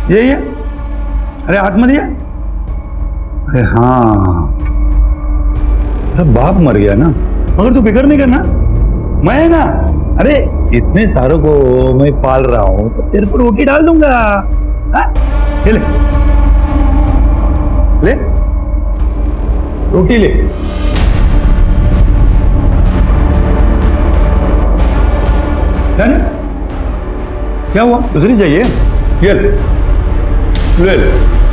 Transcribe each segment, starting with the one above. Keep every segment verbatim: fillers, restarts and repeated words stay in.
ये ये अरे हाथ मत दिया। अरे हाँ, अरे बाप मर गया ना, मगर तू फिक्र नहीं करना, मैं ना अरे इतने सारों को मैं पाल रहा हूं तो तेरे पर रोटी डाल दूंगा। हाँ? ले ले ले रोटी ले। क्या हुआ, दूसरी चाहिए? ये ले ले ले।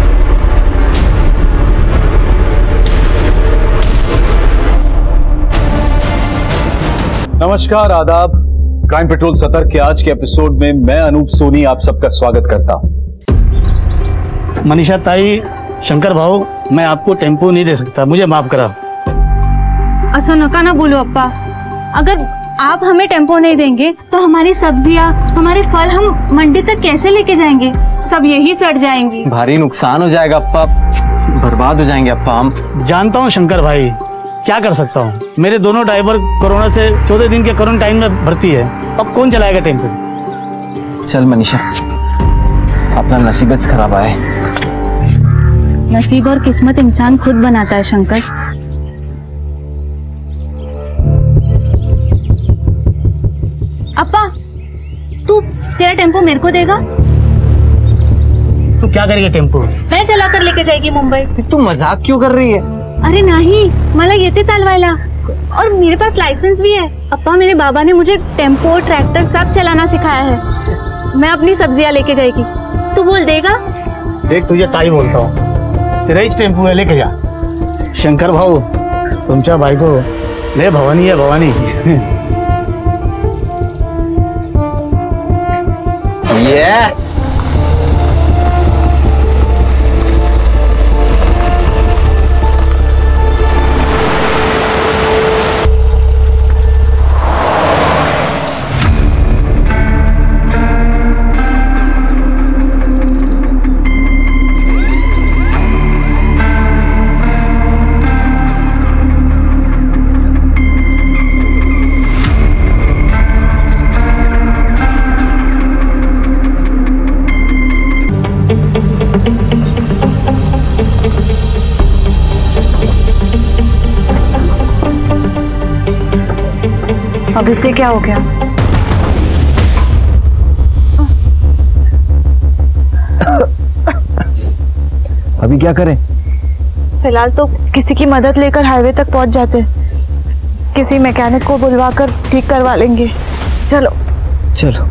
नमस्कार, आदाब। क्राइम पेट्रोल सतर के आज के एपिसोड में मैं अनूप सोनी आप सबका स्वागत करता हूं। मनीषा ताई, शंकर भाऊ, मैं आपको टेम्पो नहीं दे सकता, मुझे माफ करा। ऐसा नका ना बोलो अप्पा, अगर आप हमें टेम्पो नहीं देंगे तो हमारी सब्जियां, हमारे फल हम मंडी तक कैसे लेके जाएंगे? सब यही सड़ जाएंगी। भारी नुकसान हो जाएगा अप्पा, बर्बाद हो जाएंगे अप्पा हम। जानता हूँ शंकर भाई, क्या कर सकता हूँ। मेरे दोनों ड्राइवर कोरोना से चौदह दिन के क्वारंटाइन में भर्ती है, अब कौन चलाएगा टेम्पो? चल मनीषा, अपना नसीबत खराब आए। नसीब और किस्मत इंसान खुद बनाता है शंकर। अप्पा, तू तेरा टेम्पो मेरे को देगा? तू क्या करेगी टेम्पो? मैं चला कर लेके जाएगी मुंबई। तू मजाक क्यों कर रही है? अरे नहीं, मला येते चालवायला और मेरे पास लाइसेंस भी है। अप्पा, मेरे बाबा ने मुझे टेम्पो, ट्रैक्टर सब चलाना सिखाया है। मैं अपनी सब्जियां लेके जाएगी, तू बोल देगा? देख, तुझे ताई बोलता हूँ, तेरा ही टेम्पो है, लेके जा। शंकर भाऊ, तुमच्या बायको लय भवानी है, भवानी। ये अब इसे क्या हो गया? अभी क्या करें? फिलहाल तो किसी की मदद लेकर हाईवे तक पहुंच जाते, किसी मैकेनिक को बुलवाकर ठीक करवा लेंगे। चलो चलो।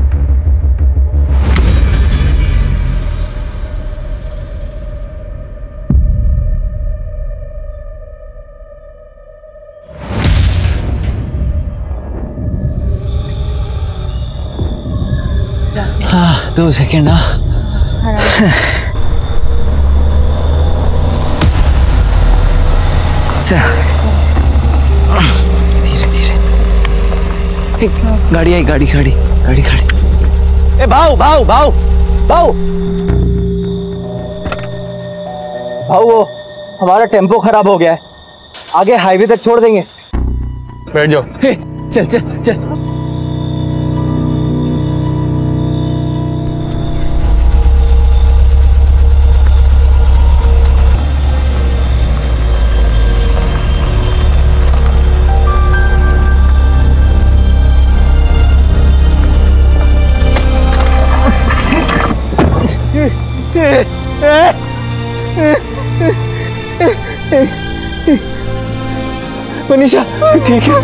हाँ, दो सेकेंड। हाँ, धीरे धीरे। गाड़ी आई, गाड़ी गाड़ी गाड़ी गाड़ी। ए भाऊ भाऊ भाऊ भाऊ भाऊ, वो हमारा टेम्पो खराब हो गया है, आगे हाईवे तक छोड़ देंगे। बैठ जाओ। चल चल चल। मनीषा, ठीक है?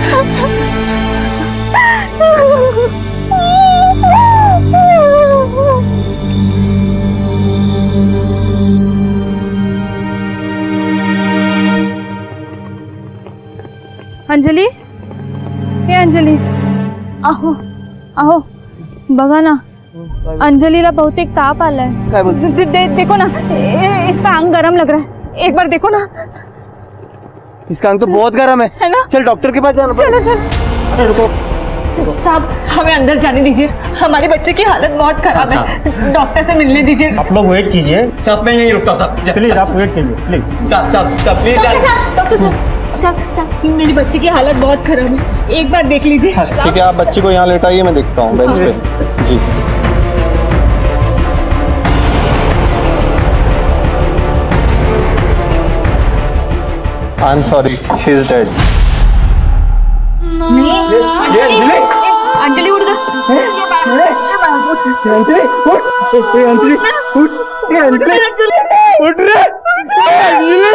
अंजलि, ये अंजलि, आहो आहो, बघा ना, अंजलीला बहुतेक ताप आलाय। दे, दे, देखो ना, ए, इसका अंग गरम लग रहा है, एक बार देखो ना। इसका अंग तो बहुत गर्म है, है ना? चल डॉक्टर के पास जाना। चलो चलो। अरे रुको साहब, हमें अंदर जाने दीजिए, हमारे बच्चे की हालत बहुत खराब है, डॉक्टर से मिलने दीजिए। आप लोग वेट कीजिए। साहब, मैं यहीं रुकता हूँ साहब, प्लीज आप वेट कीजिए, प्लीज। साहब साहब साहब प्लीज। डॉक्टर साहब, डॉक्टर साहब, साहब साहब, मेरी बच्ची की हालत बहुत खराब है, एक बार देख लीजिए। ठीक है, आप बच्ची को यहाँ लेटाइए, मैं देखता हूँ बेंच पे। जी। I'm sorry, she's dead. Anjali Anjali उठ गया। अंजलि उठ, अंजलि उठ, अंजलि उठ रे, अंजलि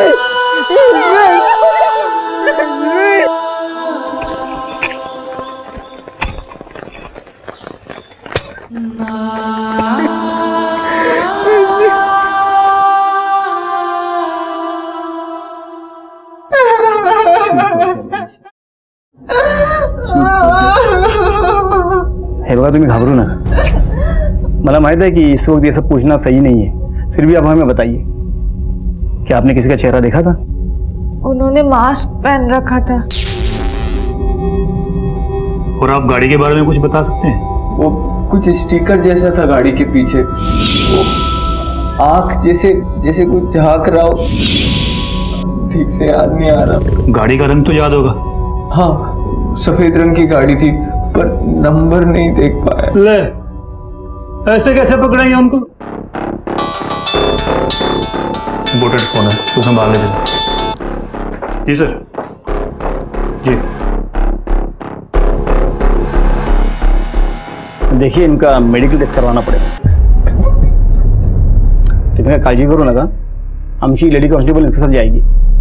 हे बघा, तुम्ही घाबरू नका। मला माहित है कि इस वक्त ये सब पूछना सही नहीं है, फिर भी आप हमें बताइए, क्या आपने किसी का चेहरा देखा था? उन्होंने मास्क पहन रखा था। और आप गाड़ी के बारे में कुछ बता सकते हैं? वो कुछ स्टिकर जैसा था गाड़ी के पीछे, वो आंख जैसे जैसे कुछ झांक रहा हो, ठीक से याद नहीं आ रहा। गाड़ी का रंग तो याद होगा? हाँ, सफेद रंग की गाड़ी थी, पर नंबर नहीं देख पाया। ले, ऐसे कैसे पकड़ेंगे उनको? इंपोर्टेड फोन है, तो संभाल लेते। जी सर, जी। देखिए, इनका मेडिकल टेस्ट करवाना पड़ेगा। तुम्हें काळजी करू नका, आमची लेडी कॉन्स्टेबल इनके साथ जाएगी।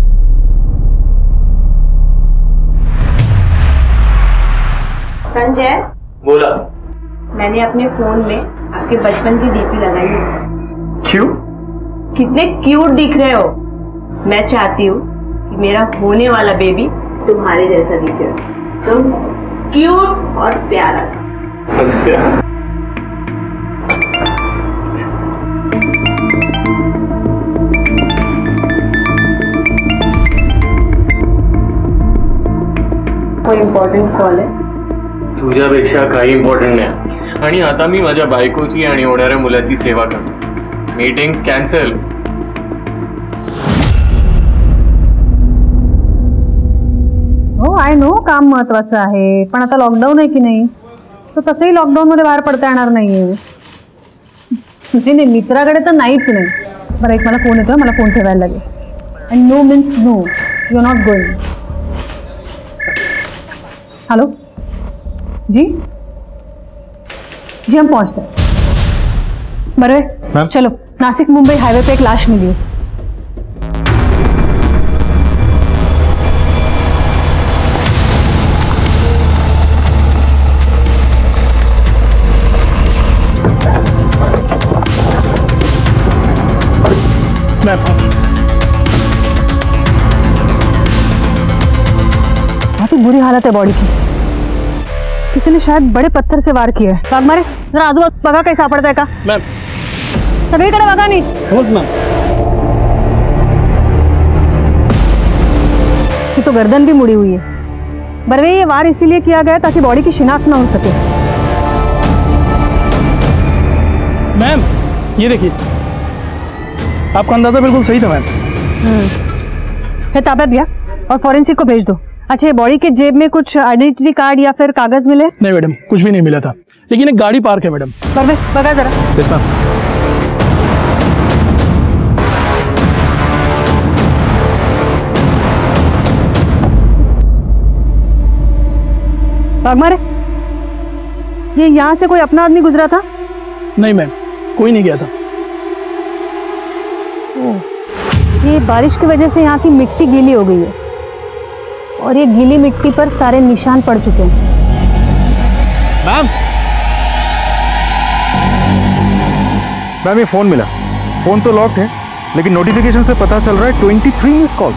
संजय, बोला। मैंने अपने फोन में आपके बचपन की डीपी लगाई है। क्यों? कितने क्यूट दिख रहे हो। मैं चाहती हूँ कि मेरा होने वाला बेबी तुम्हारे जैसा दिखे। तुम क्यूट और प्यारा। अच्छा। कोई इम्पॉर्टंट कॉल है? तुझ्यापेक्षा काही इम्पॉर्टंट नाही, आणि आता मी माझ्या बायकोची आणि होणाऱ्या मुलाची सेवा करतो। Meetings cancel. हो, आय नो काम महत्वाचं आहे, पण आता लॉकडाऊन आहे की नाही, तर तसंही लॉकडाऊन मध्ये बाहेर पडता येणार नाहीये। नाही नाही, मित्राकडे तर नाहीच नाही। बरं, एक मला फोन येतोय, मला फोन ठेवायला लागेल। And no means no, you are not going. Hello जी जी, हम पहुंचते हैं। बरवे, चलो, नासिक मुंबई हाईवे पे एक लाश मिली है। काफी बुरी हालत है बॉडी की, किसी ने शायद बड़े पत्थर से वार किया है। बाग मारे, जरा आजूबाजू बघा काही सापडतंय का? मैम, सगळीकडे बघा नीट। मैम, इसकी तो गर्दन भी मुड़ी हुई है। बरवे, ये वार इसीलिए किया गया ताकि बॉडी की शिनाख्त ना हो सके। मैम, ये देखिए, आपका अंदाजा बिल्कुल सही था मैम। फिर ताबत गया और फॉरेंसिक को भेज दो। अच्छा, ये बॉडी के जेब में कुछ आइडेंटिटी कार्ड या फिर कागज मिले? नहीं मैडम, कुछ भी नहीं मिला था, लेकिन एक गाड़ी पार्क है मैडम। बरवे, बघा जरा। Yes ma'am. बागमारे, ये यहाँ से कोई अपना आदमी गुजरा था? नहीं मैम, कोई नहीं गया था। ये बारिश की वजह से यहाँ की मिट्टी गीली हो गई है और ये गीली मिट्टी पर सारे निशान पड़ चुके हैं। मैम, मैम, ये फोन मिला। फोन तो लॉक्ड है, लेकिन नोटिफिकेशन से पता चल रहा है ट्वेंटी थ्री मिस कॉल।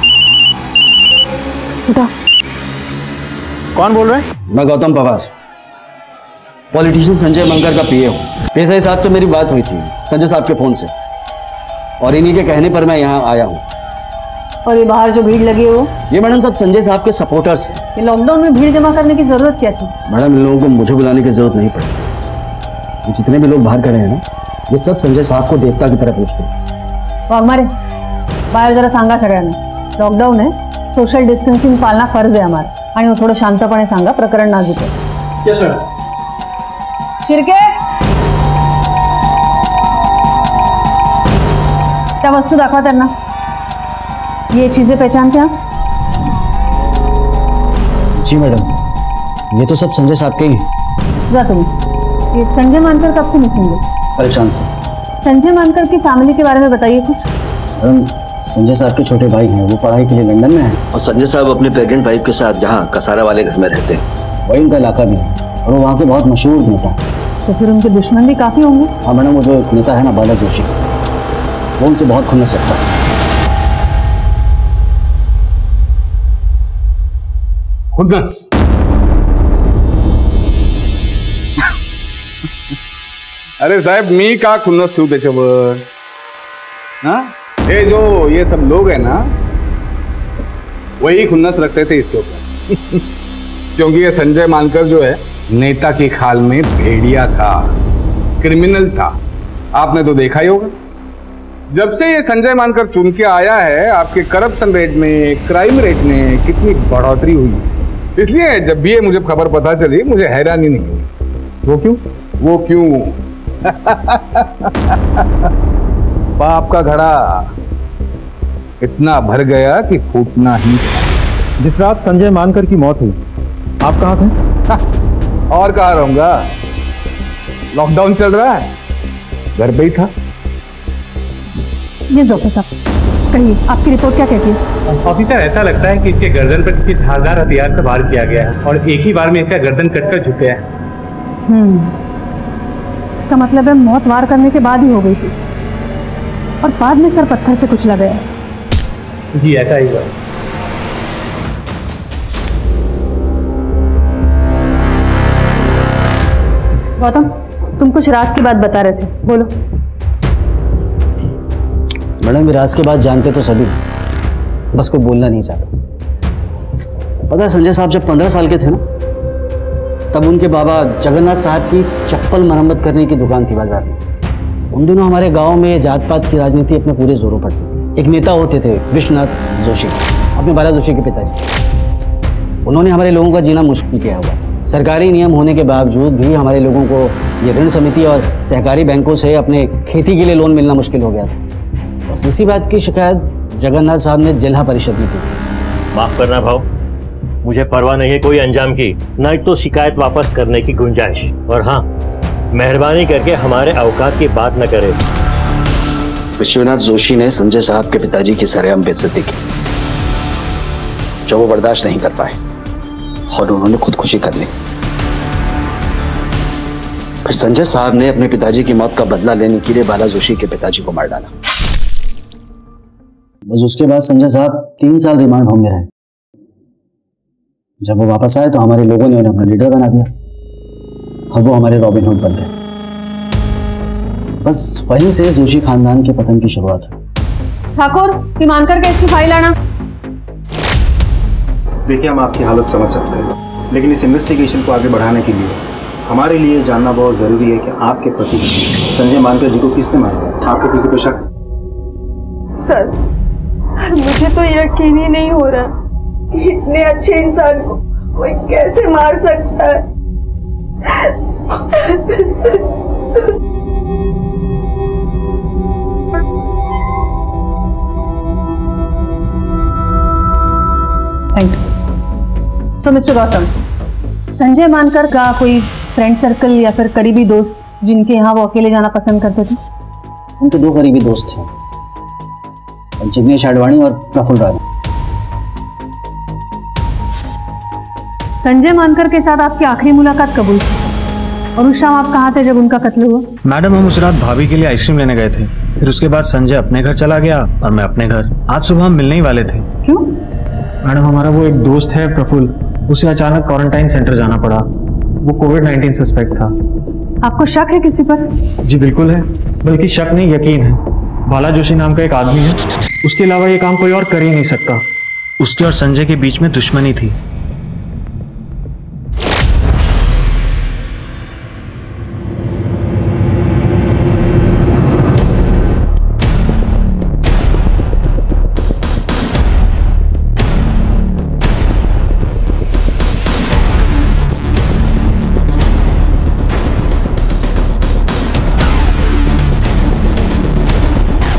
उठा। कौन बोल रहा है? मैं गौतम पवार, पॉलिटिशियन संजय मंगर का पीए हूँ। पेशा साहब से मेरी बात हुई थी संजय साहब के फोन से, और इन्हीं के कहने पर मैं यहाँ आया हूँ। और ये बाहर जो भीड़ लगी है वो? ये मैडम सब संजय साहब के सपोर्टर्स हैं। ये लॉकडाउन में भीड़ जमा करने की जरूरत क्या थी? मैडम, इन लोगों को मुझे बुलाने की जरूरत नहीं पड़ी। ये जितने भी लोग बाहर खड़े हैं ना, ये सब संजय साहब को देवता की तरह पूछते हैं। वाघमारे, बाहेर जरा सांगा सगळ्यांना, लॉकडाऊन आहे, सोशल डिस्टन्सिंग पालना फर्ज आहे आम्हाला, आणि वो थोडं शांतपणे सांगा, प्रकरण नाजूक आहे। Yes sir. शिर्के, त्या वस्तू दाखवा त्यांना। ये चीजें पहचानते हैं आप? जी मैडम, ये तो सब संजय साहब के ही हैं। जा तुम, ये संजय मानकर कब से मिसिंग है? परेशान से। संजय मानकर की फैमिली के बारे में बताइए कुछ। मैडम, संजय साहब के छोटे भाई हैं, वो पढ़ाई के लिए लंदन में हैं और संजय साहब अपने प्रेग्नेंट वाइफ के साथ यहाँ कसारा वाले घर में रहते हैं। वही उनका इलाका भी है और वो वहाँ के बहुत मशहूर नेता। तो फिर उनके दुश्मन भी काफी होंगे। हाँ मैडम, वो जो नेता है ना बाला जोशी, वो उनसे बहुत खुन्नस रखता है। खुन्नस? अरे साहेब, मी का खुन्नस ठेवू त्याच्यावर? हाँ, ये जो ये सब लोग हैं ना, वही खुन्नस रखते थे इसके ऊपर। क्योंकि ये संजय मानकर जो है नेता की खाल में भेड़िया था, क्रिमिनल था। आपने तो देखा ही होगा, जब से ये संजय मानकर चुन के आया है, आपके करप्शन रेट में, क्राइम रेट में कितनी बढ़ोतरी हुई। इसलिए जब भी ये मुझे खबर पता चली, मुझे हैरानी नहीं हुई। वो क्यों? वो क्यों? बाप का घड़ा इतना भर गया कि फूटना ही था। जिस रात संजय मानकर की मौत हुई, आप कहाँ थे? और कहाँ रहूंगा? लॉकडाउन चल रहा है, घर पे ही था। ये डॉक्टर साहब, कहिए आपकी रिपोर्ट क्या कहती है? ऑफिसर, ऐसा लगता है कि इसके गर्दन पर किसी धारदार हथियार से वार किया गया है और एक ही बार में इसका गर्दन कटकर झुक गया है। हम्म, इसका मतलब है मौत वार करने के बाद ही हो गई थी और बाद में सर पत्थर से कुचला गया है। जी ऐसा ही हुआ। गौतम, तुम कुछ राज की बात बता रहे थे, बोलो। मैडम, राज के बाद जानते तो सभी, बस कोई बोलना नहीं चाहता। पता है संजय साहब जब पंद्रह साल के थे ना, तब उनके बाबा जगन्नाथ साहब की चप्पल मरम्मत करने की दुकान थी बाजार में। उन दिनों हमारे गांव में जात पात की राजनीति अपने पूरे जोरों पर थी। एक नेता होते थे विश्वनाथ जोशी, अपने बाला जोशी के पिताजी। उन्होंने हमारे लोगों का जीना मुश्किल किया हुआ था। सरकारी नियम होने के बावजूद भी हमारे लोगों को ये ऋण समिति और सहकारी बैंकों से अपने खेती के लिए लोन मिलना मुश्किल हो गया था। और इसी बात की शिकायत जगन्नाथ साहब ने जिला परिषद में की। माफ करना भाव, मुझे परवाह नहीं है कोई अंजाम की, न तो शिकायत वापस करने की गुंजाइश। और हाँ, मेहरबानी करके हमारे औकात की बात न करें। विश्वनाथ जोशी ने संजय साहब के पिताजी की सरेआम बेइज्जती की, जो वो बर्दाश्त नहीं कर पाए और उन्होंने खुदकुशी कर ली। फिर संजय साहब ने अपने पिताजी की मौत का बदला लेने के लिए बाला जोशी के पिताजी को मार डाला। बस उसके बाद संजय साहब तीन साल रिमांड होम में रहे। जब वो वापस आए तो हमारे लोगों ने उन्हें अपना लीडर बना दिया। अब वो हमारे रॉबिन हुड बन गए। बस वहीं से जोशी खानदान के पतन की शुरुआत हुई। ठाकुर, मानकर केस की फाइल आना। देखिए, हम आपकी हालत समझ सकते हैं, लेकिन इस इन्वेस्टिगेशन को आगे बढ़ाने के लिए हमारे लिए जानना बहुत जरूरी है कि आपके पति संजय मानकर जी को किसने मारा। आपको किसी पे शक? सर, मुझे तो यकीन ही नहीं हो रहा, इतने अच्छे इंसान को कोई कैसे मार सकता है। Thank you. So mister Gautam, Sanjay Mankar का कोई फ्रेंड सर्कल या फिर करीबी दोस्त जिनके यहाँ वो अकेले जाना पसंद करते थे? उनके दो करीबी दोस्त थे, जिग्नेश आडवाणी और प्रफुल्ल राणा। संजय मानकर के साथ आपकी आखिरी मुलाकात कब हुई थी और उस शाम आप कहाँ थे जब उनका कत्ल हुआ? मैडम, हम उस रात भाभी के लिए आइसक्रीम लेने गए थे। फिर उसके बाद संजय अपने घर चला गया और मैं अपने घर। आज सुबह हम मिलने ही वाले थे। क्यों? मैडम, हमारा वो एक दोस्त है प्रफुल्ल, उसे अचानक क्वारंटाइन सेंटर जाना पड़ा। वो कोविड नाइन्टीन सस्पेक्ट था। आपको शक है किसी पर? जी बिल्कुल है, बल्कि शक नहीं यकीन है। बाला जोशी नाम का एक आदमी है, उसके अलावा ये काम कोई और कर ही नहीं सकता। उसके और संजय के बीच में दुश्मनी थी।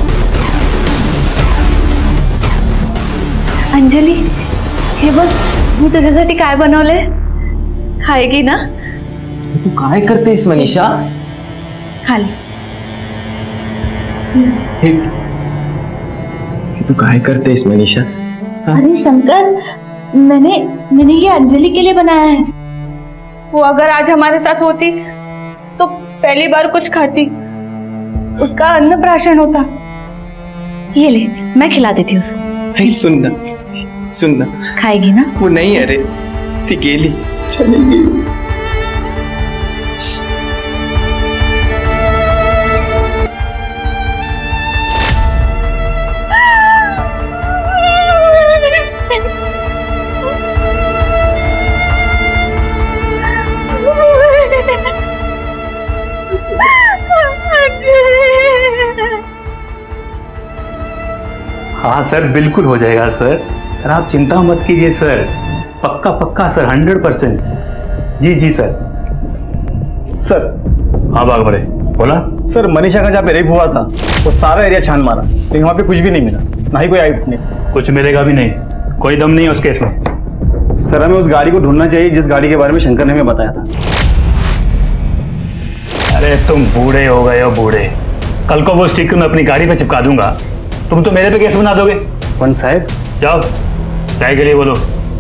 अंजलि, ये बस मी तुझ्यासाठी काय बनवले खाएगी ना? तू काय करतेस मनीषा? खाली हे तू काय करतेस मनीषा? अरे शंकर, मैंने मैंने ये अंजलि के लिए बनाया है। वो अगर आज हमारे साथ होती तो पहली बार कुछ खाती, उसका अन्नप्राशन होता। ये ले, मैं खिला देती हूँ उसको। नहीं, सुनना सुनना, खाएगी ना? वो नहीं है रे, ती गेली, चली गई। हाँ सर, बिल्कुल हो जाएगा सर। सर आप चिंता मत कीजिए सर, पक्का पक्का सर, हंड्रेड परसेंट। जी जी सर। सर हाँ बाग बड़े बोला सर, मनीषा का जहाँ पे रेप हुआ था वो सारा एरिया छान मारा, लेकिन वहाँ पे कुछ भी नहीं मिला, ना ही कोई आई विटनेस। कुछ मिलेगा भी नहीं, कोई दम नहीं है उस केस में। सर हमें उस गाड़ी को ढूंढना चाहिए जिस गाड़ी के बारे में शंकर ने हमें बताया था। अरे तुम बूढ़े हो गए हो बूढ़े, कल को वो स्टिक मैं अपनी गाड़ी पे चिपका दूंगा, तुम तो मेरे पे केस बना दोगे। पंच साहब जाओ, चाय के लिए बोलो।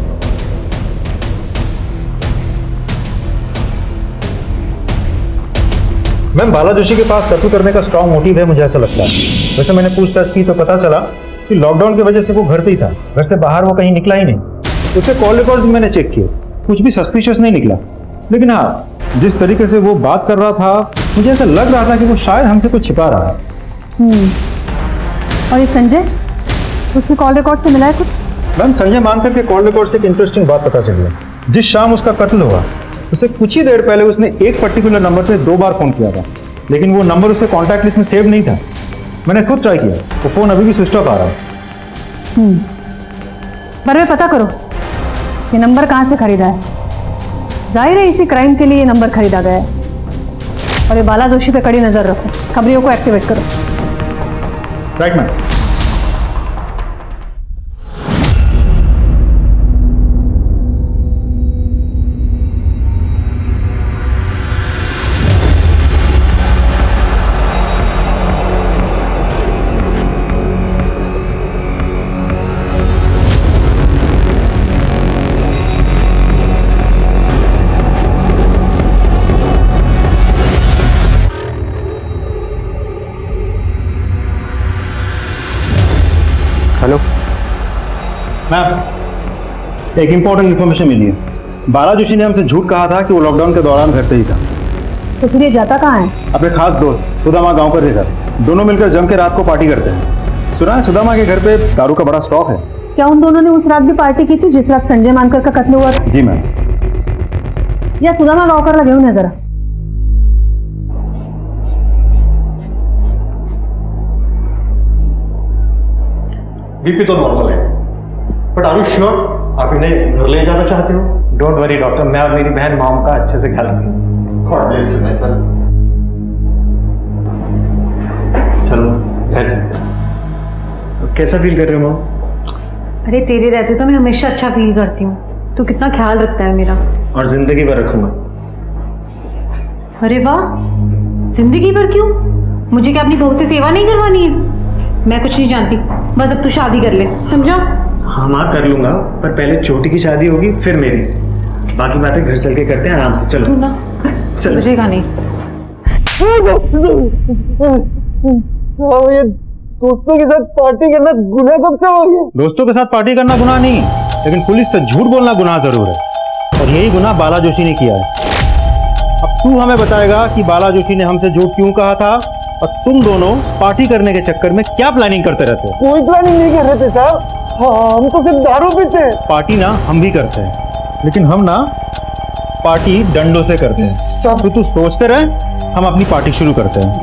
मैम, बाला जोशी के पास कत्ल करने का स्ट्रॉन्ग मोटिव है, मुझे ऐसा लगता है। वैसे मैंने पूछताछ की तो पता चला कि लॉकडाउन की वजह से वो घर पे ही था, घर से बाहर वो कहीं निकला ही नहीं। उसके कॉल रिकॉर्ड भी मैंने चेक किए, कुछ भी सस्पिशियस नहीं निकला। लेकिन हाँ, जिस तरीके से वो बात कर रहा था, मुझे ऐसा लग रहा था कि वो शायद हमसे कुछ छिपा रहा है। हम्म। और ये संजय, उसके कॉल रिकॉर्ड से मिला है कुछ? मैम, संजय मानकर के कॉल रिकॉर्ड से एक इंटरेस्टिंग बात पता चली है। जिस शाम उसका कत्ल हुआ उससे कुछ ही देर पहले उसने एक पर्टिकुलर नंबर से दो बार फोन किया था, लेकिन वो नंबर उसके कॉन्टैक्ट लिस्ट में सेव नहीं था। मैंने खुद ट्राई किया, वो फोन अभी भी स्विच ऑफ आ रहा है। हम्म। पर वे पता करो ये नंबर कहाँ से खरीदा है। जाहिर है इसी क्राइम के लिए ये नंबर खरीदा गया है। और ये बाला जोशी पे कड़ी नजर रखो, खबरियों को एक्टिवेट करो। Right ma'am. हेलो मैम, एक इंपॉर्टेंट इन्फॉर्मेशन मिली है। बाला जोशी ने हमसे झूठ कहा था कि वो लॉकडाउन के दौरान घर पे ही था। तो फिर ये जाता कहाँ है? अपने खास दोस्त सुदामा गांव पर रहकर दोनों मिलकर जम के रात को पार्टी करते हैं। सुना है सुदामा के घर पे दारू का बड़ा स्टॉक है। क्या उन दोनों ने उस रात भी पार्टी की थी जिस रात संजय मानकर का कत्ल हुआ था? जी मैम। या सुदामा गाँव कर लगे उन्हें जरा। बीपी तो नॉर्मल है, बट आर यू श्योर आप इन्हें घर ले जाना चाहते हो? डोंट वरी डॉक्टर, मैं और मेरी बहन मॉम का अच्छे से ख्याल रखेंगे। God bless you my son. चलो फिर चलते। कैसा फील कर रहे हो मॉम? अरे तेरे रहते तो मैं हमेशा अच्छा फील करती हूँ, तू कितना ख्याल रखता है मेरा। और जिंदगी भर रखूंगा। अरे वाह, जिंदगी भर क्यों? मुझे क्या अपनी बहू से सेवा नहीं करवानी है? मैं कुछ नहीं जानती, बस अब तू शादी कर ले, समझा? हाँ माँ कर लूंगा, पर पहले छोटी की शादी होगी फिर मेरी। बाकी बातें घर चल के करते हैं आराम से। चलो तू ना समझेगा नहीं। ये दोस्तों के साथ पार्टी करना गुनाह कब से हो गया? दोस्तों के साथ पार्टी करना गुनाह नहीं, लेकिन पुलिस से झूठ बोलना गुनाह जरूर है, और यही गुनाह बाला जोशी ने किया है। अब तू हमें बताएगा कि बाला जोशी ने हमसे झूठ क्यों कहा था, और तुम दोनों पार्टी करने के चक्कर में क्या प्लानिंग करते रहते हो? कोई प्लानिंग नहीं कर रहे थे साहब, हम तो सिर्फ दारू पीते हैं। पार्टी ना हम भी करते हैं, लेकिन हम ना पार्टी डंडों से करते हैं। सब तू सोचते रहे, हम अपनी पार्टी शुरू करते हैं।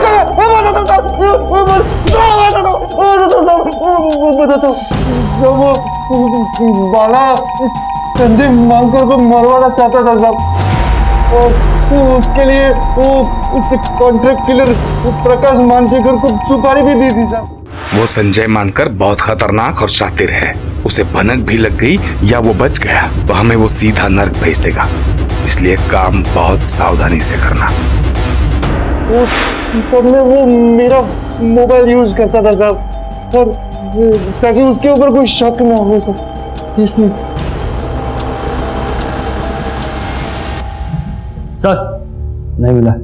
बाला संजय मानकर को मरवाना चाहता था साहब, और तो उसके लिए वो उसने कॉन्ट्रैक्ट किलर प्रकाश मानसेकर को सुपारी भी दी थी साहब। वो संजय मानकर बहुत खतरनाक और शातिर है। उसे भनक भी लग गई या वो बच गया तो हमें वो सीधा नर्क भेज देगा। इसलिए काम बहुत सावधानी से करना। वो सब में वो मेरा मोबाइल यूज करता था साहब, और ताकि उसके ऊपर कोई शक ना हो सक, इसलिए। चल, नहीं मिला।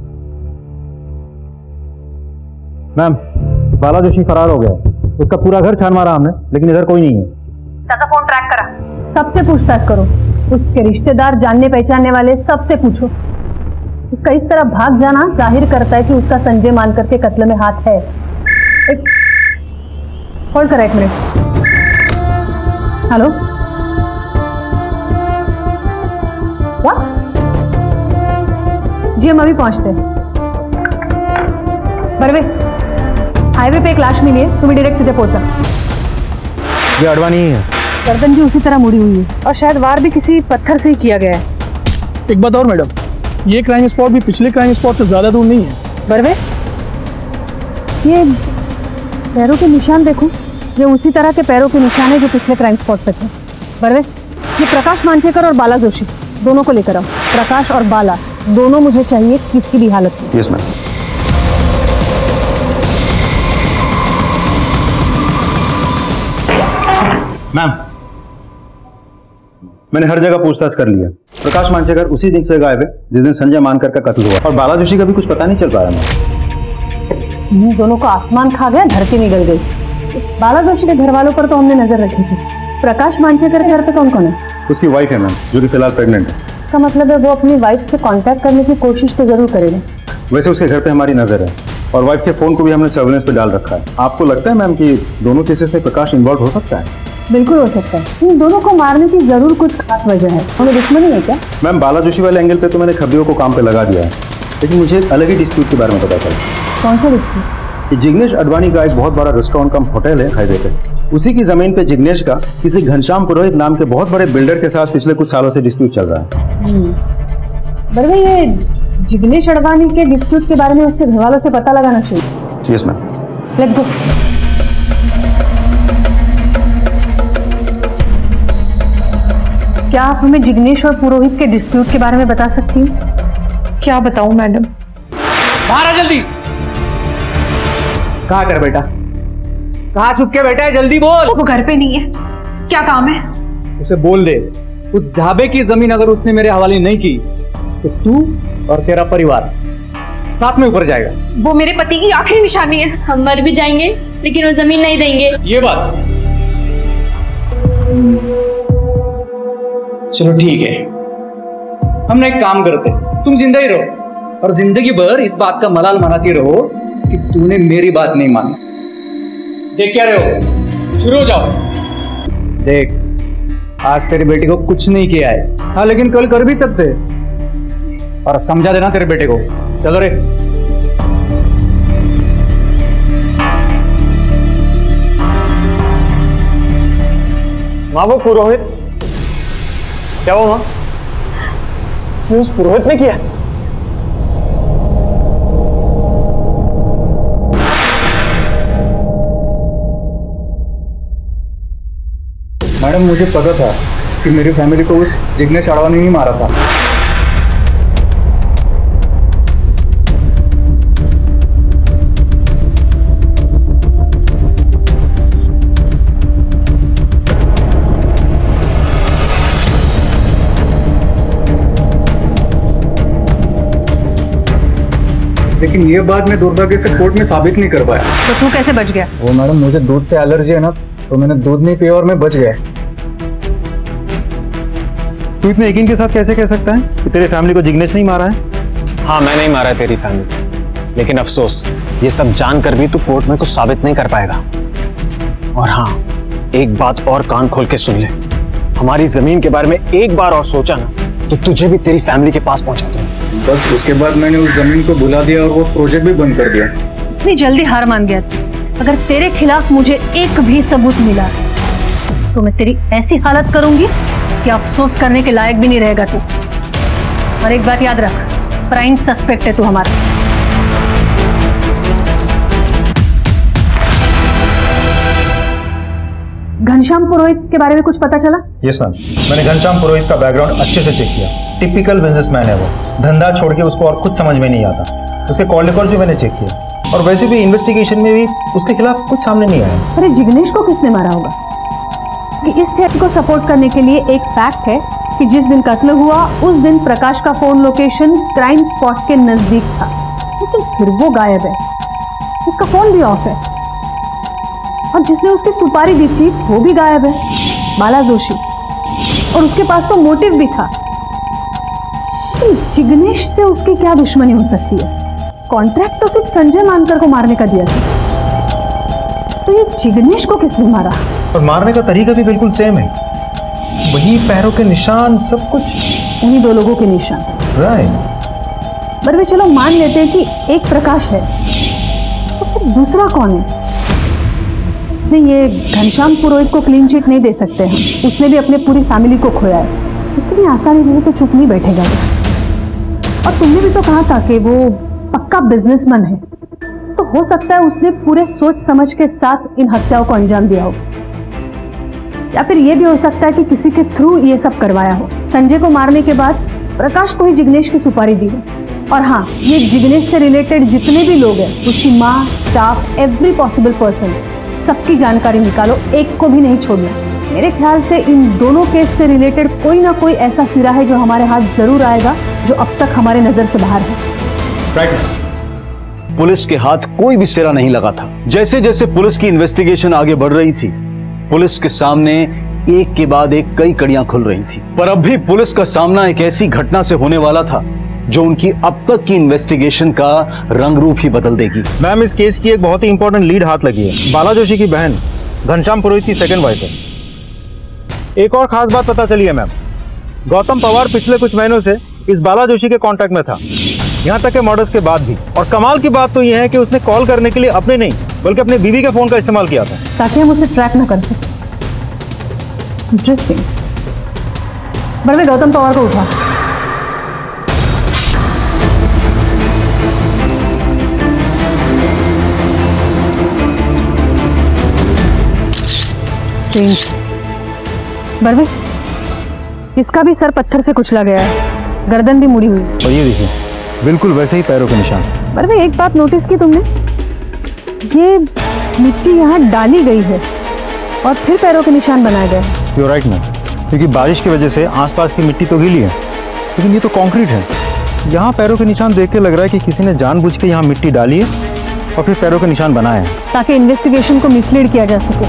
मैम, बाला जोशी फरार हो गया। उसका पूरा घर छान मारा हमने, लेकिन इधर कोई नहीं है। चाचा फोन ट्रैक करा, सबसे पूछताछ करो, उसके रिश्तेदार, जानने पहचानने वाले सबसे पूछो। उसका इस तरह भाग जाना जाहिर करता है कि उसका संजय मानकर के कत्ल में हाथ है। एक होल्ड करा, एक मिनट। Hello, what? जी हम अभी पहुंचते हैं। बरवे, हाईवे पे एक लाश मिली है, तुम्हें डायरेक्ट तुझे पहुंचा। ये अडवाणी ही है। गर्दन भी उसी तरह मुड़ी हुई है और शायद वार भी किसी पत्थर से ही किया गया है। एक बात और मैडम, ये क्राइम स्पॉट भी पिछले क्राइम स्पॉट से ज्यादा दूर नहीं है। बरवे, ये पैरों के निशान देखो, ये उसी तरह के पैरों के निशान है जो पिछले क्राइम स्पॉट पे थे। बरवे, ये प्रकाश मांचेकर और बाला जोशी दोनों को लेकर आओ। प्रकाश और बाला दोनों मुझे चाहिए, किसी भी हालत में। Yes ma'am. मैम, मैंने हर जगह पूछताछ कर लिया। प्रकाश मांचेकर उसी दिन से गायब है जिस दिन संजय मानकर का कत्ल हुआ, और बाला जोशी का भी कुछ पता नहीं चल पाया। इन दोनों को आसमान खा गया, धरती निकल गई। बाला जोशी के घर वालों पर तो हमने नजर रखी थी, प्रकाश मांचेकर के घर पे कौन कौन है? उसकी वाइफ है मैम, जो कि फिलहाल प्रेग्नेंट है। इसका मतलब है वो अपनी वाइफ से कांटेक्ट करने की कोशिश तो जरूर करेगा। वैसे उसके घर पे हमारी नजर है, और वाइफ के फोन को भी हमने सर्वेलेंस पे डाल रखा है। आपको लगता है मैम कि दोनों केसेस में प्रकाश इन्वॉल्व हो सकता है? बिल्कुल हो सकता है। इन दोनों को मारने की जरूर कुछ खास वजह है। उन्हें दुश्मनी है क्या? मैम, बाला जोशी वाले एंगल पे तो मैंने खबरियों को काम पे लगा दिया है, लेकिन मुझे एक अलग ही डिस्प्यूट के बारे में पता चला। कौन सा डिस्प्यूट? जिग्नेश अडवाणी का एक बहुत बड़ा रेस्टोरेंट कम होटल है हाईवे पे। उसी की जमीन पे जिग्नेश का किसी घनश्याम पुरोहित नाम के बहुत बड़े बिल्डर के साथ पिछले कुछ सालों से डिस्प्यूट चल रहा है। बरवे, ये जिग्नेश अडवाणी के डिस्प्यूट के बारे में उसके घर वालों से पता लगाना चाहिए। Yes ma'am. Let's go. क्या आप हमें जिग्नेश और पुरोहित के डिस्प्यूट के बारे में बता सकती हैं? क्या बताऊं मैडम? बाहर आ जल्दी। कहाँ कर बेटा? कहाँ छुप के बैठा है? जल्दी बोल। वो घर पे नहीं है। क्या काम है? उसे बोल दे, उस ढाबे की जमीन अगर उसने मेरे हवाले नहीं की तो तू और तेरा परिवार साथ में ऊपर जाएगा। वो मेरे पति की आखिरी निशानी है। हम मर भी जाएंगे लेकिन वो जमीन नहीं देंगे। ये बात। चलो ठीक है, हम एक काम करते, तुम जिंदा ही रहो और जिंदगी भर इस बात का मलाल मनाती रहो कि तूने मेरी बात नहीं मानी। देख क्या रहे हो, शुरू हो जाओ। देख, आज तेरे बेटे को कुछ नहीं किया है, हाँ, लेकिन कल कर भी सकते, और समझा देना तेरे बेटे को। चलो रे। माँ, वो पुरोहित, क्या हुआ माँ? ये उस पुरोहित ने किया? मैडम, मुझे पता था कि मेरी फैमिली को उस जिग्नेश अडवाणी ने मारा था। लेकिन ये बात मैं दुर्भाग्य से कोर्ट में साबित नहीं कर पाया। तो तू कैसे बच गया? वो मैडम, मुझे दूध से एलर्जी है ना, तो मैंने दूध नहीं पिया और मैं बच गया। तू इतने यकीन के साथ कैसे कह सकता है कि तेरी फैमिली को जिग्नेश नहीं मारा है? हाँ, मैं नहीं मारा है तेरी फैमिली, लेकिन अफसोस ये सब जानकर भी तू कोर्ट में कुछ साबित नहीं कर पाएगा। और हाँ, एक बात और कान खोल के सुन ले, हमारी जमीन के बारे में एक बार और सोचा ना तो तुझे भी तेरी फैमिली के पास पहुंचा दूंगा। बस उसके बाद मैंने उस जमीन को बुला दिया और वो प्रोजेक्ट भी बंद कर दिया। इतनी जल्दी हार मान गया? अगर तेरे खिलाफ मुझे एक भी सबूत मिला तो मैं तेरी ऐसी हालत करूंगी कि अफसोस करने के लायक भी नहीं रहेगा तू। और एक बात याद रख, प्राइम सस्पेक्ट है तू हमारा। घनश्याम पुरोहित के बारे में कुछ पता चला? यस मैम, मैंने घनश्याम पुरोहित का बैकग्राउंड अच्छे से चेक किया। टिपिकल बिजनेसमैन है वो, धंधा छोड़ के उसको और कुछ समझ में नहीं आता। उसके कॉल रिकॉर्ड भी मैंने चेक किया और वैसे भी इन्वेस्टिगेशन में भी उसके खिलाफ कुछ सामने नहीं आया। अरे जिग्नेश को किसने मारा होगा? कि इस थियरी को सपोर्ट करने के लिए एक फैक्ट है कि जिस दिन कत्ल हुआ उस दिन प्रकाश का फोन लोकेशन क्राइम स्पॉट के नजदीक था, लेकिन फिर वो गायब है, उसका फोन भी ऑफ है और जिसने उसकी सुपारी दी थी वो भी गायब है, बाला जोशी, और उसके पास तो मोटिव भी था। जिग्नेश से उसकी क्या दुश्मनी हो सकती है? कॉन्ट्रैक्ट तो सिर्फ संजय मानकर को मारने का दिया था, तो ये जिग्नेश को किसने मारा? और मारने का तरीका भी बिल्कुल सेम है, वही पैरों के निशान, सब कुछ उन्हीं दो लोगों के निशान। राइट। पर वे चलो मान लेते हैं कि एक प्रकाश है, तो फिर दूसरा कौन है? नहीं, ये घनश्याम पुरोहित को क्लीन चिट नहीं दे सकते हम, उसने भी अपने पूरी फैमिली को खोया है, इतनी आसानी नहीं तो चुप नहीं बैठेगा। और तुमने भी तो कहा था कि वो पक्का बिजनेसमैन है, तो हो सकता है उसने पूरे सोच समझ के साथ इन हत्याओं को अंजाम दिया हो, या फिर यह भी हो सकता है कि किसी के थ्रू ये सब करवाया हो। संजय को मारने के बाद प्रकाश को ही जिग्नेश की सुपारी दी है। और हाँ, ये जिग्नेश से रिलेटेड जितने भी लोग हैं, उसकी माँ, स्टाफ, एवरी पॉसिबल पर्सन, सबकी जानकारी निकालो, एक को भी नहीं छोड़ना। मेरे ख्याल से इन दोनों केस से रिलेटेड कोई ना कोई ऐसा सिरा है जो हमारे हाथ जरूर आएगा, जो अब तक हमारे नजर से बाहर है। राइट। पुलिस के हाथ कोई भी सिरा नहीं लगा था। जैसे जैसे पुलिस की इन्वेस्टिगेशन आगे बढ़ रही थी, पुलिस के सामने एक के बाद एक कई कड़ियां खुल रही थी, पर अब भी पुलिस का सामना एक ऐसी घटना से होने वाला था जो उनकी अब तक की इन्वेस्टिगेशन का रंग रूप ही बदल देगी। मैम, इस केस की एक बहुत ही इंपॉर्टेंट लीड हाथ लगी है। बाला जोशी की बहन घनश्याम पुरोहित की सेकंड वाइफ है। एक और खास बात पता चली है मैम, गौतम पवार पिछले कुछ महीनों से इस बाला जोशी के कांटेक्ट में था, यहाँ तक के मर्डर्स के बाद भी। और कमाल की बात तो यह है कि उसने कॉल करने के लिए अपने नहीं बल्कि अपने बीवी के फोन का इस्तेमाल किया था, ताकि हम उसे ट्रैक न कर सकें। इंटरेस्टिंग। बड़े गौतम पवार को उठा। स्ट्रेंज। बड़वे, इसका भी सर पत्थर से कुचला गया है, गर्दन भी मुड़ी हुई। और ये देखिए, बिल्कुल वैसे ही पैरों के निशान। बड़वे, एक बात नोटिस की तुमने? ये मिट्टी यहाँ डाली गई है और फिर पैरों के निशान बनाए गए हैं। यू राइट मैम, क्योंकि बारिश की वजह से आसपास की मिट्टी तो गीली है, लेकिन ये तो कंक्रीट है। यहाँ पैरों के निशान देख के लग रहा है कि किसी ने जानबूझ के यहाँ मिट्टी डाली है और फिर पैरों के निशान बनाए हैं, ताकि इन्वेस्टिगेशन को मिसलीड किया जा सके।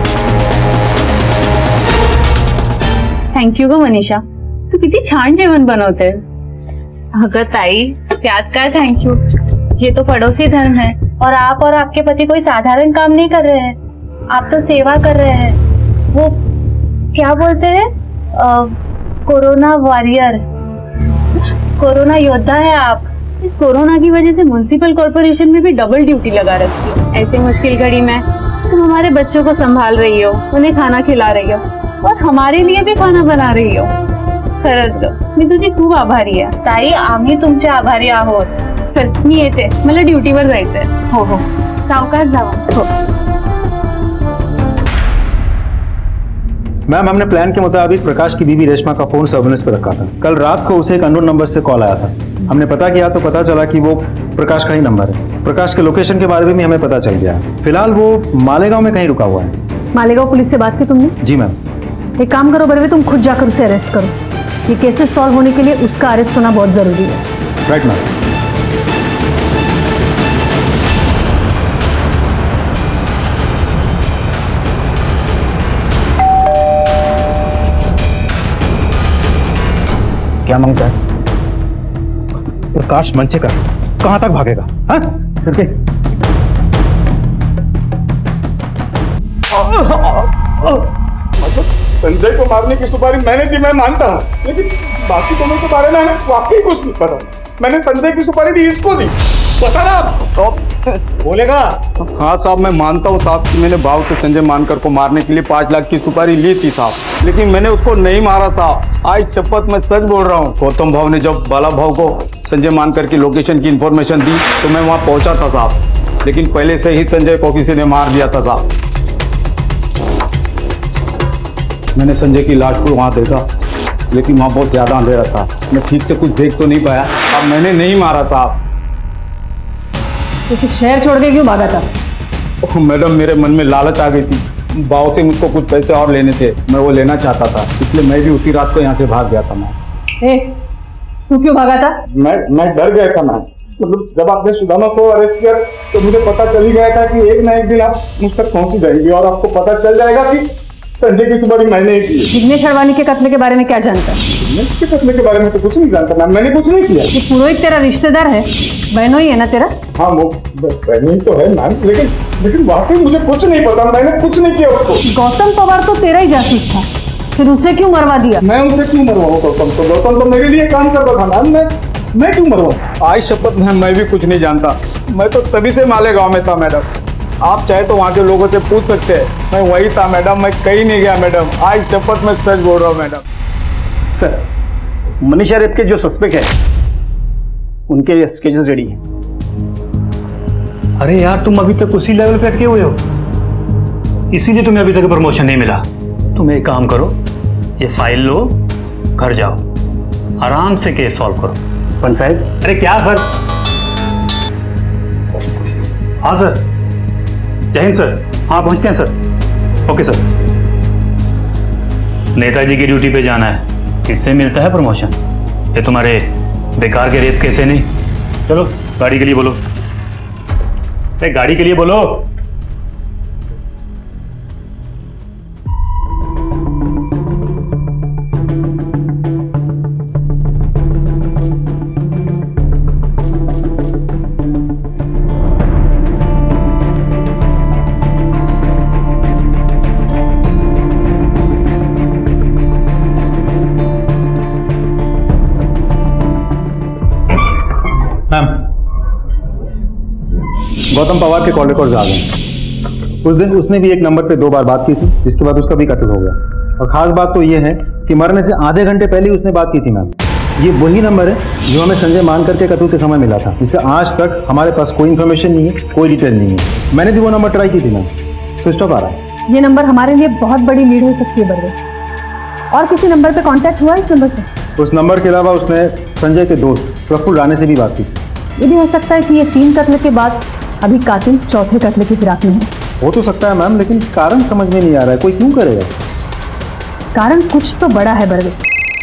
थँक यू ग मनीषा, तू किती छान जेवण बनवतेस। अगं ताई, त्यात काय थैंक यू, ये तो पड़ोसी धर्म है और आप और आपके पति कोई साधारण काम नहीं कर रहे हैं, आप तो सेवा कर रहे हैं। वो क्या बोलते हैं, कोरोना वॉरियर, कोरोना योद्धा है आप। इस कोरोना की वजह से म्युनिसिपल कॉर्पोरेशन में भी डबल ड्यूटी लगा रखी है। ऐसी मुश्किल घड़ी में तुम हमारे बच्चों को संभाल रही हो, उन्हें खाना खिला रही हो और हमारे लिए भी खाना बना रही हो। खरंच ग, मी तुझी खूप आभारी आहे ताई। आम्ही तुमचे आभारी आहोत। चल मी येते, मला ड्युटीवर जायचंय। हो हो, सावकाश जावा। हो मैम, हमने प्लान के मुताबिक प्रकाश की बीवी रेशमा का फोन सर्विलेंस पर रखा था। कल रात को उसे एक अननोन नंबर से कॉल आया था। हमने पता किया तो पता चला कि वो प्रकाश का ही नंबर है। प्रकाश के लोकेशन के बारे में भी हमें पता चल गया है। फिलहाल वो मालेगांव में कहीं रुका हुआ है। मालेगांव पुलिस से बात की तुमने? जी मैम। एक काम करो बड़वे, तुम खुद जाकर उसे अरेस्ट करो। ये केसेस सॉल्व होने के लिए उसका अरेस्ट होना बहुत जरूरी है। Right ma'am. क्या मांगता है? प्रकाश मंचे का कहां तक भागेगा? हाँ? करके संजय को मारने की सुपारी मैंने दी, मैं मानता हूँ, लेकिन बाकी तुम्हें के बारे में वाकई कुछ नहीं पता। मैंने संजय की सुपारी दी, इसको दी, पता ना आप बोलेगा? हाँ साहब, मैं मानता हूँ साहब कि मैंने भाव से संजय मानकर को मारने के लिए पाँच लाख की सुपारी ली थी साहब, लेकिन मैंने उसको नहीं मारा साहब। आज शपथ मैं सच बोल रहा हूँ। गौतम भाव ने जब बाला भाव को संजय मानकर की लोकेशन की इन्फॉर्मेशन दी तो मैं वहाँ पहुँचा था साहब, लेकिन पहले से ही संजय को किसी ने मार दिया था साहब। मैंने संजय की लाश को वहाँ देखा, लेकिन वहाँ बहुत ज्यादा अंधेरा था, मैं ठीक से कुछ देख तो नहीं पाया। अब मैंने नहीं मारा था। तो फिर शहर छोड़ के क्यों भागा था? ओह मैडम, मेरे मन में लालच आ गई थी। बाव से मुझको कुछ पैसे और लेने थे, मैं वो लेना चाहता था, इसलिए मैं भी उसी रात को यहाँ से भाग गया था। मैं ए, तू क्यों भागा था? मैं मैं डर गया था। मैं मतलब जब आपने सुदामा को अरेस्ट किया तो मुझे पता चल ही गया था कि एक ना एक दिन आप मुझ तक पहुंच जाएंगे और आपको पता चल जाएगा कि संजय की सुपारी मैंने ही की। जिग्नेश हरवानी के कत्ल के बारे में क्या जानता है? जिग्नेश के कत्ल के बारे में तो कुछ नहीं जानता मैम, मैंने कुछ नहीं किया। ये पुरोहित तेरा रिश्तेदार है, बहनों ही है ना तेरा? हाँ वो बहनों ही तो है मैम, लेकिन लेकिन वाकई मुझे कुछ नहीं पता, मैंने कुछ नहीं किया उसको। गौतम पवार तो तेरा ही जासूस था, फिर उसे क्यों मरवा दिया? मैं उसे क्यों मरवाऊं गौतम को? गौतम तो मेरे लिए काम करता था मैम, मैं मैं क्यों मरवाऊं? आज शपथ मैम, मैं भी कुछ नहीं जानता। मैं तो तभी से माले गाँव में था मैडम, आप चाहे तो वहाँ के लोगों से पूछ सकते हैं, मैं वही था मैडम, मैं कहीं नहीं गया मैडम। आज शपथ मैं सच बोल रहा हूँ मैडम। सर, मनीषा रेप के जो सस्पेक्ट है उनके स्केचेस रेडी हैं। अरे यार, तुम अभी तक उसी लेवल पे अटके हुए हो, इसीलिए तुम्हें अभी तक प्रमोशन नहीं मिला। तुम एक काम करो, ये फाइल लो, घर जाओ, आराम से केस सॉल्व करो। पंचायत? अरे क्या सर? हाँ सर, जय हिंद सर। हाँ पहुंचते हैं सर। Okay sir. नेताजी की ड्यूटी पे जाना है, इससे मिलता है प्रमोशन। ये तुम्हारे बेकार के रेप कैसे नहीं। चलो गाड़ी के लिए बोलो, अरे गाड़ी के लिए बोलो। गौतम पवार के कॉल रिकॉर्ड्स आ गए। उस दिन उसने भी एक नंबर पे दो बार बात की थी, जिसके बाद उसका भी कत्ल हो गया। और खास बात तो ये है कि मरने से आधे घंटे पहले उसने बात की थी मैम। ये वही नंबर है जो हमें संजय मानकर के कत्ल के समय मिला था, जिसका आज तक हमारे पास कोई इन्फॉर्मेशन नहीं है, कोई डिटेल नहीं है। मैंने भी वो नंबर ट्राई की थी मैम, तो स्टॉप आ रहा है। ये नंबर हमारे लिए बहुत बड़ी लीड हो सकती है बरवे। और किसी नंबर पे कांटेक्ट हुआ इस नंबर से? उस नंबर के अलावा उसने संजय के दोस्त प्रफुल्ल राणे से भी बात की। ये भी हो सकता है कि ये तीन कत्ल के बाद अभी कातिल चौथे कत्ल की फिराक में है। हो तो सकता है मैम, लेकिन कारण समझ में नहीं आ रहा है, कोई क्यों करेगा? कारण कुछ तो बड़ा है बरवे।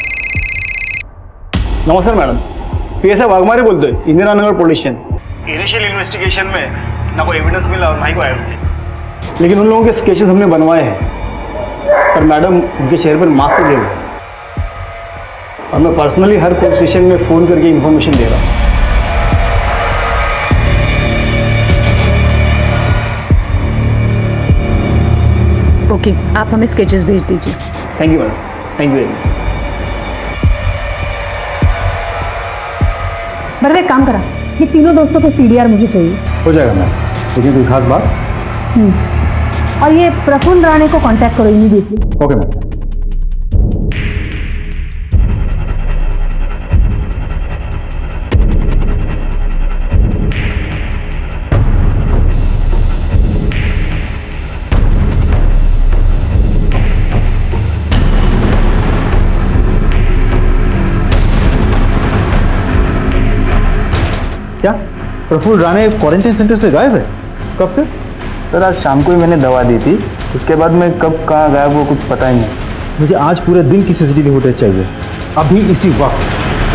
नमस्कार madam, P S I Waghmare बोलतोय, Indira Nagar police station. Initial investigation में ना कोई एविडेंस मिला और ना ही कोई एविडेंस, लेकिन उन लोगों के स्केचेस हमने बनवाए हैं। पर मैडम, उनके चेहरे पर मास्क लगे हुए, और मैं पर्सनली हर पुलिस स्टेशन में फोन करके इंफॉर्मेशन दे रहा हूँ। ओके, आप हमें स्केचेस भेज दीजिए। Thank you madam, thank you very much. Barve काम करा, ये तीनों दोस्तों के सीडीआर मुझे चाहिए। हो जाएगा मैम, लेकिन कोई खास बात? हम्म, और ये प्रफुल्ल राणे को कांटेक्ट करो इमीडिएटली। Okay ma'am. क्या प्रफुल्ल राणे क्वारंटाइन सेंटर से गायब है? कब से? सर आज शाम को ही मैंने दवा दी थी, उसके बाद मैं कब कहाँ गायब वो कुछ पता ही नहीं। मुझे आज पूरे दिन की सीसीटीवी फुटेज चाहिए, अभी इसी वक्त।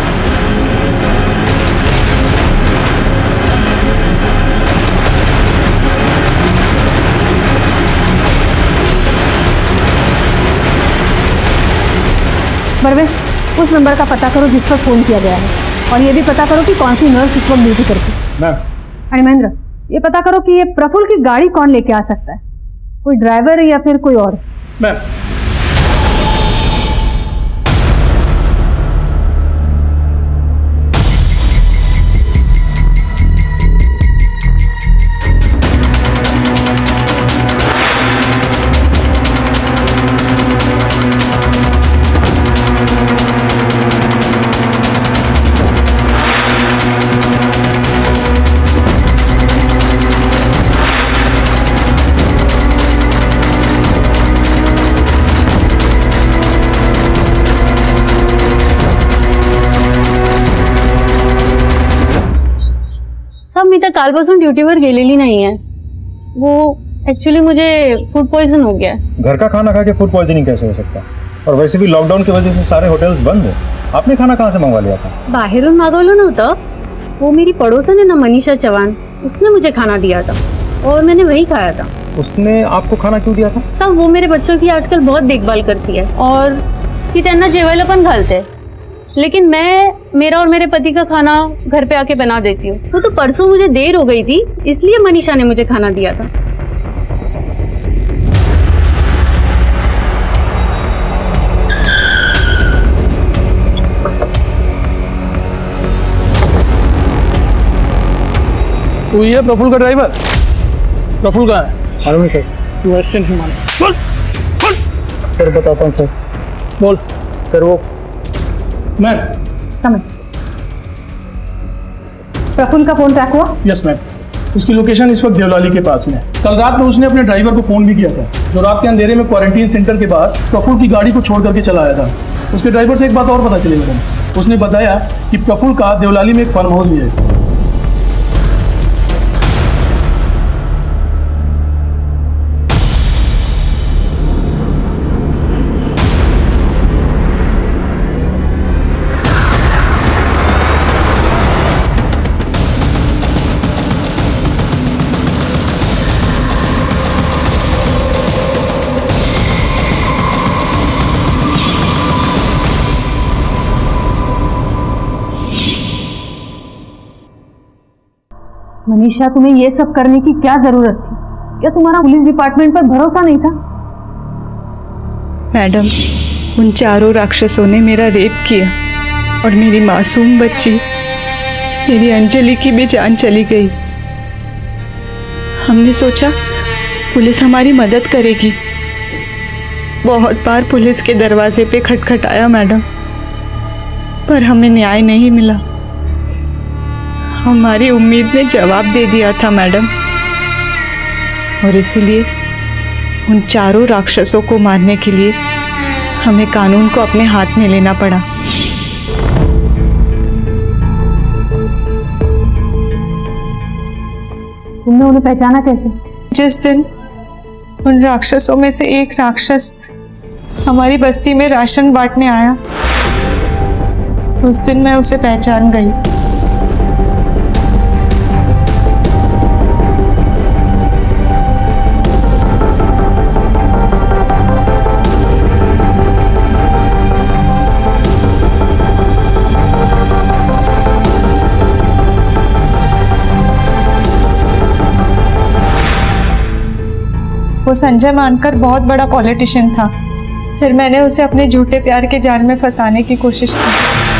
बरवे, उस नंबर का पता करो जिस पर फोन किया गया है, और ये भी पता करो कि कौन सी नर्स इस वक्त ड्यूटी करती है। मैम। अरे महेंद्र, ये पता करो कि ये प्रफुल्ल की गाड़ी कौन लेके आ सकता है, कोई ड्राइवर या फिर कोई और। मैम। कालपासून ड्युटीवर गेलेली नाहीये. वो एक्चुअली मुझे फूड पॉइजन हो गया है. घर का खाना खा के फूड पॉइजनिंग कैसे हो सकता है? और वैसे भी लॉकडाउन की वजह से सारे होटल्स बंद है. आपने खाना कहाँ से मंगवा लिया था? बाहेरून मागवलं नव्हतं. वो मेरी पड़ोसन है ना मनीषा चौहान, उसने मुझे खाना दिया था और मैंने वही खाया था. उसने आपको खाना क्यों दिया था? सब वो मेरे बच्चों की आजकल बहुत देखभाल करती है और ती त्यांना जेवायला पण घालते. लेकिन मैं मेरा और मेरे पति का खाना घर पे आके बना देती हूँ. वो तो परसों मुझे देर हो गई थी, इसलिए मनीषा ने मुझे खाना दिया था. तू ये प्रफुल्ल का ड्राइवर? प्रफुल्ल कहाँ है? मालूम सर. तू ऐसे नहीं मालूम. बोल बोल. सर बताता हूँ सर. बोल. सर वो मैं. समझ. प्रफुल्ल का फोन ट्रैक हुआ? Yes ma'am. उसकी लोकेशन इस वक्त देवलाली के पास में. कल रात में उसने अपने ड्राइवर को फोन भी किया था, जो रात के अंधेरे में क्वारंटीन सेंटर के बाद प्रफुल्ल की गाड़ी को छोड़ करके चला आया था. उसके ड्राइवर से एक बात और पता चली मैडम. उसने बताया कि प्रफुल्ल का देवलाली में एक फार्म हाउस भी है. मनीषा, तुम्हें ये सब करने की क्या जरूरत थी? क्या तुम्हारा पुलिस डिपार्टमेंट पर भरोसा नहीं था? मैडम, उन चारों राक्षसों ने मेरा रेप किया और मेरी मासूम बच्ची, मेरी अंजलि की भी जान चली गई. हमने सोचा पुलिस हमारी मदद करेगी. बहुत बार पुलिस के दरवाजे पे खटखटाया मैडम, पर हमें न्याय नहीं मिला. हमारी उम्मीद ने जवाब दे दिया था मैडम, और इसलिए उन चारों राक्षसों को मारने के लिए हमें कानून को अपने हाथ में लेना पड़ा. तुमने उन्हें पहचाना कैसे? जिस दिन उन राक्षसों में से एक राक्षस हमारी बस्ती में राशन बांटने आया, उस दिन मैं उसे पहचान गई. वो संजय मानकर बहुत बड़ा पॉलिटिशियन था. फिर मैंने उसे अपने झूठे प्यार के जाल में फंसाने की कोशिश की.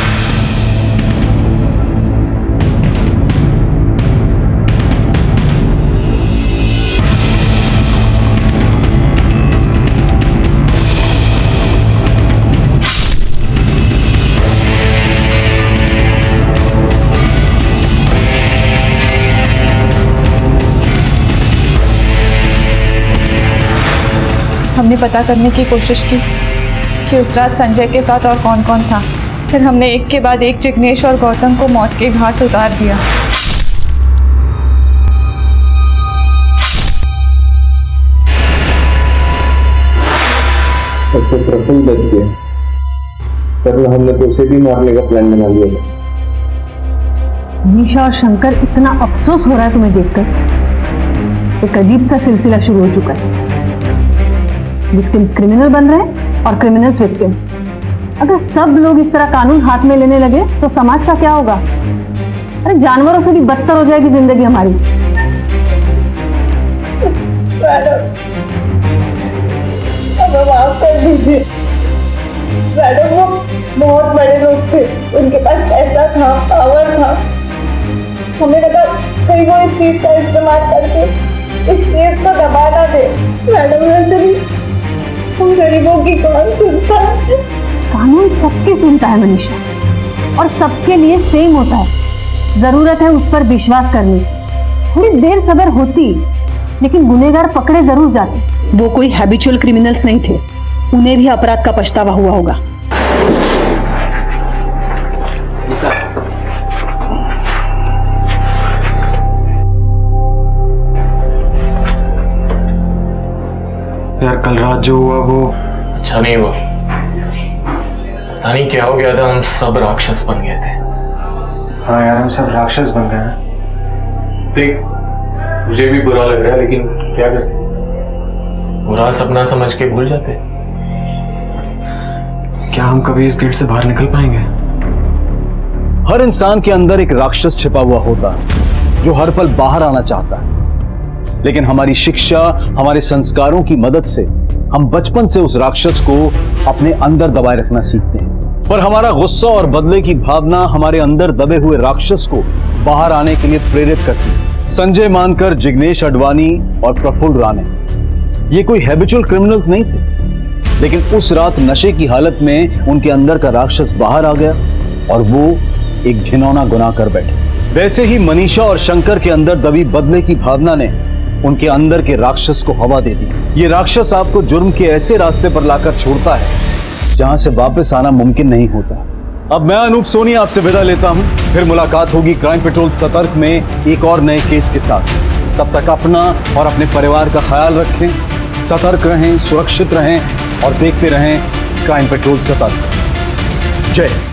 हमने पता करने की कोशिश की कि उस रात संजय के साथ और कौन कौन था. फिर हमने एक के बाद एक जिग्नेश और गौतम को मौत के घाट उतार दिया. अच्छा, प्रफुल्ल बच गया, वरना हमने तो उसे भी मारने का प्लान बना लिया था. मनीषा और शंकर, इतना अफसोस हो रहा है तुम्हें देखकर. एक अजीब सा सिलसिला शुरू हो चुका है. विक्टिम्स क्रिमिनल बन रहे हैं और क्रिमिनल्स विक्टिम. अगर सब लोग इस तरह कानून हाथ में लेने लगे तो समाज का क्या होगा? अरे जानवरों से भी बदतर हो जाएगी जिंदगी हमारी. मैडम, हमें माफ कर दीजिए. मैडम, वो बहुत बड़े लोग थे, उनके पास पैसा था, पावर था. हमें लगा कहीं वो इस चीज का इस्तेमाल करके इस केस को दबा ना दे. मैडम, वैसे भी हम गरीबों की कौन सुनता है? कानून सबकी सुनता है मनीषा, और सबके लिए सेम होता है. जरूरत है उस पर विश्वास करने. थोड़ी देर सब्र होती, लेकिन गुनहगार पकड़े जरूर जाते. वो कोई हैबिचुअल क्रिमिनल्स नहीं थे, उन्हें भी अपराध का पछतावा हुआ होगा. यार कल रात जो हुआ वो अच्छा नहीं हुआ। पता नहीं क्या हो गया था, हम सब राक्षस बन गए थे। हाँ यार हम सब राक्षस बन गए हैं। देख मुझे भी बुरा लग रहा है, लेकिन क्या कर, बुरा सपना समझ के भूल जाते। क्या हम कभी इस गिल्ड से बाहर निकल पाएंगे? हर इंसान के अंदर एक राक्षस छिपा हुआ होता है जो हर पल बाहर आना चाहता है, लेकिन हमारी शिक्षा, हमारे संस्कारों की मदद से हम बचपन से उस राक्षस को अपने अंदर दबाए रखना सीखते हैं। पर हमारा गुस्सा और बदले की भावना हमारे अंदर दबे हुए राक्षस को बाहर आने के लिए प्रेरित करती है। संजय मानकर, जिग्नेश अडवाणी और प्रफुल्ल राणे ये कोई हैबिचुअल क्रिमिनल्स नहीं थे, लेकिन उस रात नशे की हालत में उनके अंदर का राक्षस बाहर आ गया और वो एक घिनौना गुनाह कर बैठे। वैसे ही मनीषा और शंकर के अंदर दबी बदले की भावना ने उनके अंदर के राक्षस को हवा दे दी। ये राक्षस आपको जुर्म के ऐसे रास्ते पर लाकर छोड़ता है जहां से वापस आना मुमकिन नहीं होता। अब मैं अनूप सोनी आपसे विदा लेता हूं, फिर मुलाकात होगी क्राइम पेट्रोल सतर्क में एक और नए केस के साथ। तब तक अपना और अपने परिवार का ख्याल रखें, सतर्क रहें, सुरक्षित रहें और देखते रहें क्राइम पेट्रोल सतर्क। जय